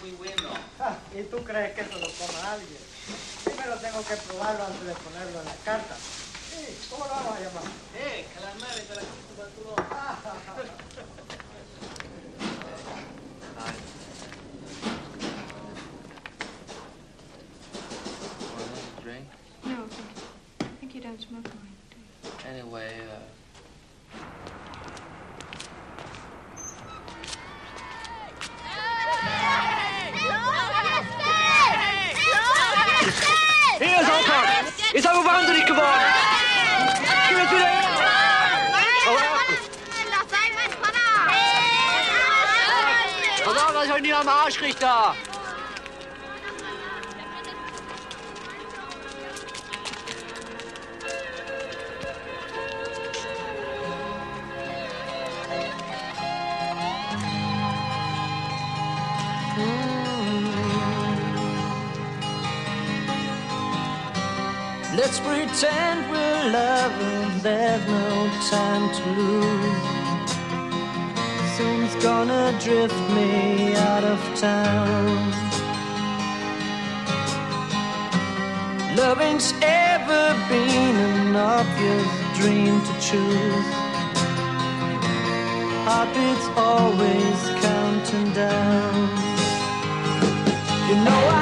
muy bueno. ¿Y tú crees que eso lo coma alguien? Primero tengo que probarlo antes de ponerlo en la carta. Sí, ¿cómo lo vamos a llamar? Calamares de la cultura. Drink? No, thank you. I think you don't smoke mine, do you? Anyway, Hier ist Opa! Ist aber wahnsinnig geworden! Gib es wieder her! Das sei mein Vater! Pass auf, dass ich euch nicht am Arsch kriegt da! Let's pretend we're lovers, there's no time to lose. Soon's gonna drift me out of town. Loving's ever been an obvious dream to choose. Heartbeats always counting down. You know